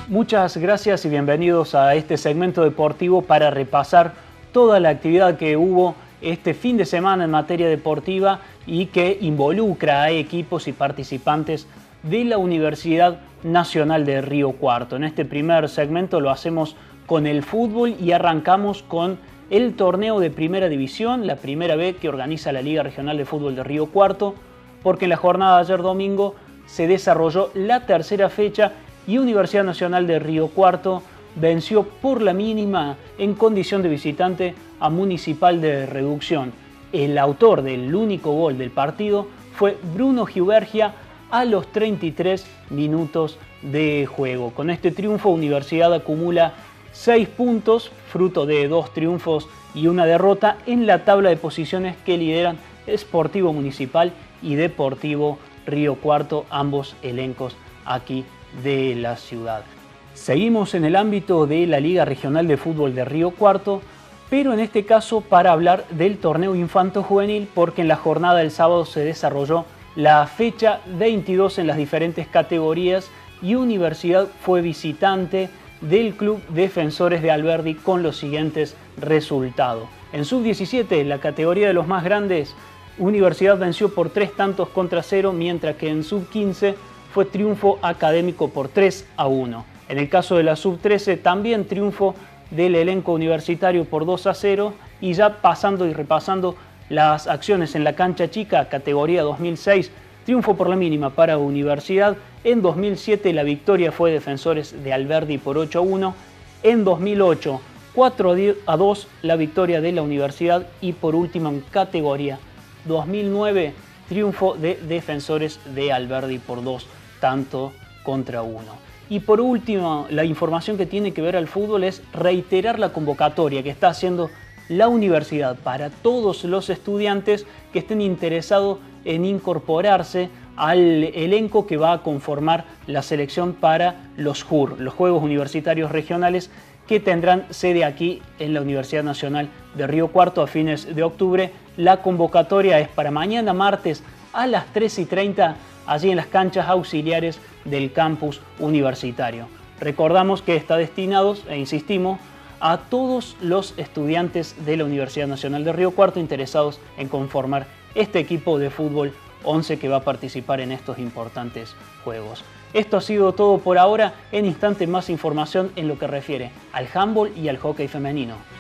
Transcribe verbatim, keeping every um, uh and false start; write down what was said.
Muchas gracias y bienvenidos a este segmento deportivo para repasar toda la actividad que hubo este fin de semana en materia deportiva y que involucra a equipos y participantes de la Universidad Nacional de Río Cuarto. En este primer segmento lo hacemos con el fútbol y arrancamos con el torneo de Primera División, la primera B que organiza la Liga Regional de Fútbol de Río Cuarto, porque en la jornada de ayer domingo se desarrolló la tercera fecha y Universidad Nacional de Río Cuarto venció por la mínima en condición de visitante a Municipal de Reducción. El autor del único gol del partido fue Bruno Giubergia a los treinta y tres minutos de juego. Con este triunfo, Universidad acumula seis puntos, fruto de dos triunfos y una derrota en la tabla de posiciones que lideran Sportivo Municipal y Deportivo Río Cuarto, ambos elencos aquí de la ciudad. Seguimos en el ámbito de la Liga Regional de Fútbol de Río Cuarto, pero en este caso para hablar del torneo infanto-juvenil, porque en la jornada del sábado se desarrolló la fecha veintidós en las diferentes categorías y Universidad fue visitante del Club Defensores de Alberdi con los siguientes resultados. En sub diecisiete, la categoría de los más grandes, Universidad venció por tres tantos contra cero, mientras que en sub quince fue triunfo académico por tres a uno. En el caso de la sub trece, también triunfo del elenco universitario por dos a cero, y ya pasando y repasando las acciones en la cancha chica, categoría dos mil seis, triunfo por la mínima para Universidad. En dos mil siete la victoria fue Defensores de Alberdi por ocho a uno. En dos mil ocho, cuatro a dos la victoria de la Universidad. Y por último en categoría dos mil nueve, triunfo de Defensores de Alberdi por dos tanto contra uno. Y por último, la información que tiene que ver al fútbol es reiterar la convocatoria que está haciendo la universidad para todos los estudiantes que estén interesados en incorporarse al elenco que va a conformar la selección para los J U R, los Juegos Universitarios Regionales, que tendrán sede aquí en la Universidad Nacional de Río Cuarto a fines de octubre. La convocatoria es para mañana martes a las tres y treinta, allí en las canchas auxiliares del campus universitario. Recordamos que está destinado, e insistimos, a todos los estudiantes de la Universidad Nacional de Río Cuarto interesados en conformar este equipo de fútbol once que va a participar en estos importantes juegos. Esto ha sido todo por ahora. En instante más información en lo que refiere al handball y al hockey femenino.